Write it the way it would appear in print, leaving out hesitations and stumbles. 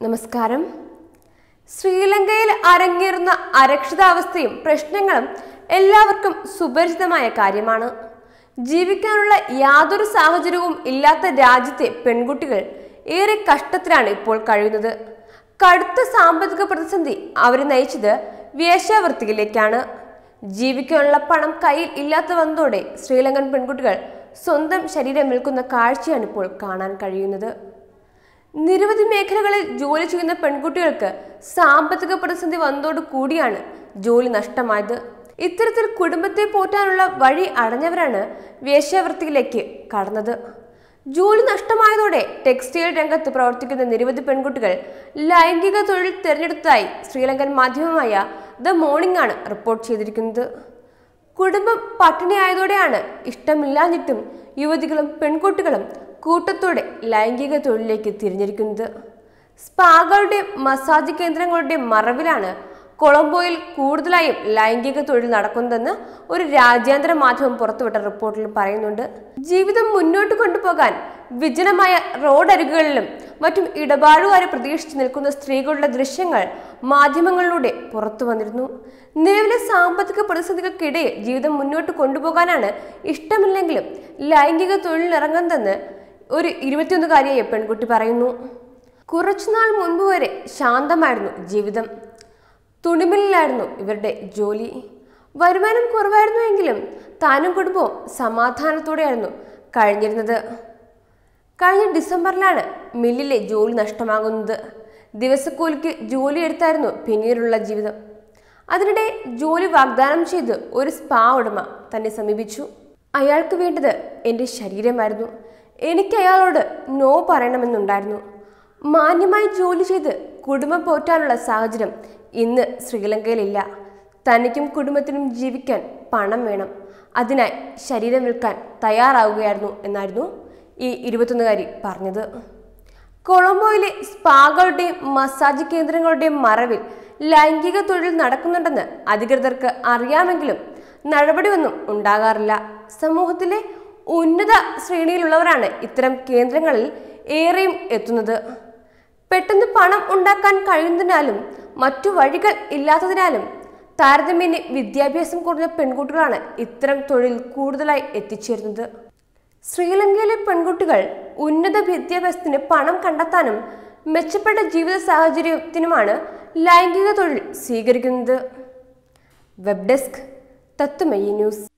നമസ്കാരം. ശ്രീലങ്കയിൽ അരങ്ങേറുന്ന അരക്ഷിതാവസ്ഥയും പ്രശ്നങ്ങളും എല്ലാവർക്കും സുപരിചിതമായ കാര്യമാണ്. ജീവിക്കാനുള്ള യാതൊരു സാഹചര്യവും ഇല്ലാത്ത രാജ്യത്തെ പെൺകുട്ടികൾ ഏറെ കഷ്ടത്തിലാണ് ഇപ്പോൾ കഴിയുന്നത്. കടുത്ത സാമ്പത്തിക പ്രതിസന്ധി അവരെ നയിച്ചത് വേശ്യാവൃത്തിയിലേക്കാണ്. ജീവിക്കാനുള്ള പണം കയ്യിൽ ഇല്ലാത്ത വന്നതോടെ ശ്രീലങ്കൻ പെൺകുട്ടികൾ സ്വന്തം ശരീരം വിൽക്കുന്ന കാഴ്ചയാണ് ഇപ്പോൾ കാണാൻ കഴിയുന്നത്. നിരവധി മേഖലകളിൽ ജോലി ചെയ്യുന്ന പെൺകുട്ടികൾക്ക് സാമ്പത്തിക പ്രതിസന്ധി വന്നതോടു കൂടിയാണ് ജോലി നഷ്ടമായത്. ഇത്തരത്തിൽ കുടുംബത്തെ പോറ്റാനുള്ള വഴി അടഞ്ഞവരാണ് വേശ്യാവൃത്തിയിലേക്ക് കടന്നത്. ജോലി നഷ്ടമായതോടെ ടെക്സ്റ്റൈൽ രംഗത്ത് പ്രവർത്തിക്കുന്ന നിരവധി പെൺകുട്ടികൾ ലൈംഗിക തൊഴിൽ തിരഞ്ഞെടുത്തതായി ശ്രീലങ്കൻ മാധ്യമമായ ദ മോർണിംഗ് ആണ് റിപ്പോർട്ട് ചെയ്തിരിക്കുന്നത്. കുടുംബം പട്ടിണിയായതോടെയാണ് ഇഷ്ടമില്ലാഞ്ഞിട്ടും യുവതികളും പെൺകുട്ടികളും കൂട്ടത്തോടെ ലൈംഗിക തൊഴിലിലേക്ക് തിരിഞ്ഞിരിക്കുന്നത്. സ്പാകളുടെയും മസാജ് കേന്ദ്രങ്ങളുടെയും മറവിലാണ് കൊളംബോയിൽ കൂടുതലായും ലൈംഗിക തൊഴിൽ നടക്കുന്നതെന്ന് ഒരു രാജ്യാന്തര മാധ്യമം പുറത്തുവിട്ട റിപ്പോർട്ടിൽ പറയുന്നുണ്ട്. ജീവിതം മുന്നോട്ട് കൊണ്ടുപോകാൻ വിജനമായ റോഡരികുകളിലും മറ്റും ഇടപാടുകാരെ പ്രതീക്ഷിച്ച് നിൽക്കുന്ന സ്ത്രീകളുടെ ദൃശ്യങ്ങൾ മാധ്യമങ്ങളിലൂടെ പുറത്തു വന്നിരുന്നു. നിലവിലെ സാമ്പത്തിക പ്രതിസന്ധികൾക്കിടെ ജീവിതം മുന്നോട്ട് കൊണ്ടുപോകാനാണ് ഇഷ്ടമില്ലെങ്കിലും ലൈംഗിക തൊഴിലിനിറങ്ങുന്നതെന്ന് ഒരു 21-കാരിയായ പെൺകുട്ടി പറയുന്നു. കുറച്ചുനാൾ മുൻപ് വരെ ശാന്തമായിരുന്നു ജീവിതം. തുണിമില്ലായിരുന്നു ഇവരുടെ ജോലി. വരുമാനം കുറവായിരുന്നുവെങ്കിലും താനും കുടുംബവും സമാധാനത്തോടെയായിരുന്നു കഴിഞ്ഞിരുന്നത്. കഴിഞ്ഞ ഡിസംബറിലാണ് മില്ലിലെ ജോലി നഷ്ടമാകുന്നത്. ദിവസക്കൂലിക്ക് ജോലി എടുത്തായിരുന്നു പിന്നീടുള്ള ജീവിതം. അതിനിടെ ജോലി വാഗ്ദാനം ചെയ്ത് ഒരു സ്പാ ഉടമ തന്നെ സമീപിച്ചു. അയാൾക്ക് വേണ്ടത് എൻ്റെ ശരീരമായിരുന്നു. എനിക്ക് അയാളോട് നോ പറയണമെന്നുണ്ടായിരുന്നു. മാന്യമായി ജോലി ചെയ്ത് കുടുംബം പോറ്റാനുള്ള സാഹചര്യം ഇന്ന് ശ്രീലങ്കയിലില്ല. തനിക്കും കുടുംബത്തിനും ജീവിക്കാൻ പണം വേണം. അതിനായി ശരീരം വിൽക്കാൻ തയ്യാറാവുകയായിരുന്നു എന്നായിരുന്നു ഈ 21-കാരി പറഞ്ഞത്. കൊളംബോയിലെ സ്പാകളുടെയും മസാജ് കേന്ദ്രങ്ങളുടെയും മറവിൽ ലൈംഗിക തൊഴിൽ നടക്കുന്നുണ്ടെന്ന് അധികൃതർക്ക് അറിയാമെങ്കിലും നടപടിയൊന്നും ഉണ്ടാകാറില്ല. സമൂഹത്തിലെ ഉന്നത ശ്രേണിയിലുള്ളവരാണ് ഇത്തരം കേന്ദ്രങ്ങളിൽ ഏറെയും എത്തുന്നത്. പെട്ടെന്ന് പണം ഉണ്ടാക്കാൻ കഴിയുന്നതിനാലും മറ്റു വഴികൾ ഇല്ലാത്തതിനാലും താരതമ്യേന വിദ്യാഭ്യാസം കുറഞ്ഞ പെൺകുട്ടികളാണ് ഇത്തരം തൊഴിൽ കൂടുതലായി എത്തിച്ചേരുന്നത്. ശ്രീലങ്കയിലെ പെൺകുട്ടികൾ ഉന്നത വിദ്യാഭ്യാസത്തിന് പണം കണ്ടെത്താനും മെച്ചപ്പെട്ട ജീവിത സാഹചര്യത്തിനുമാണ് ലൈംഗിക തൊഴിൽ സ്വീകരിക്കുന്നത്. Web desk Tatwamayi news.